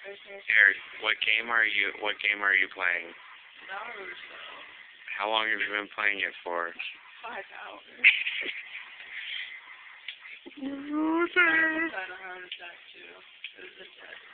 Eric, what game are you playing? Naruto. How long have you been playing it for? 5 hours. Naruto. I had a heart attack too. It was intense.